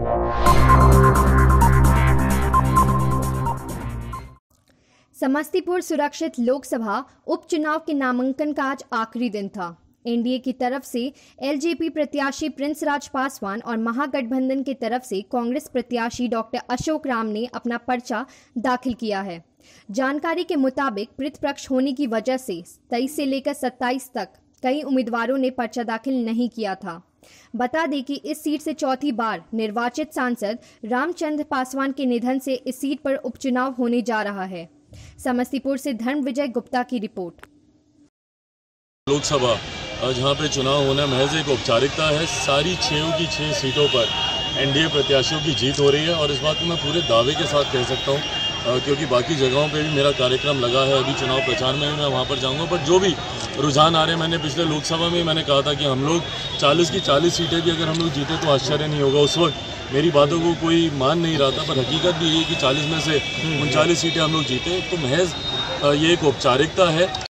समस्तीपुर सुरक्षित लोकसभा उपचुनाव के नामांकन का आज आखिरी दिन था। एनडीए की तरफ से एलजेपी प्रत्याशी प्रिंस राज पासवान और महागठबंधन की तरफ से कांग्रेस प्रत्याशी डॉक्टर अशोक राम ने अपना पर्चा दाखिल किया है। जानकारी के मुताबिक प्रतिपक्ष होने की वजह से 23 से लेकर 27 तक कई उम्मीदवारों ने पर्चा दाखिल नहीं किया था। बता दें कि इस सीट से चौथी बार निर्वाचित सांसद रामचंद्र पासवान के निधन से इस सीट पर उपचुनाव होने जा रहा है। समस्तीपुर से धर्मविजय गुप्ता की रिपोर्ट। लोकसभा जहां पे चुनाव होना महज एक औपचारिकता है। सारी 6 की 6 सीटों पर एनडीए प्रत्याशियों की जीत हो रही है और इस बात को मैं पूरे दावे के साथ कह सकता हूं, क्योंकि बाकी जगहों पे भी मेरा कार्यक्रम लगा है। अभी चुनाव प्रचार में भी मैं वहां पर जाऊंगा, बट जो भी रुझान आ रहे हैं, मैंने पिछले लोकसभा में मैंने कहा था कि हम लोग 40 की 40 सीटें भी अगर हम लोग जीते तो आश्चर्य नहीं होगा। उस वक्त मेरी बातों को कोई मान नहीं रहा था, पर हकीकत भी ये कि 40 में से 39 सीटें हम लोग जीते। तो महज ये एक औपचारिकता है।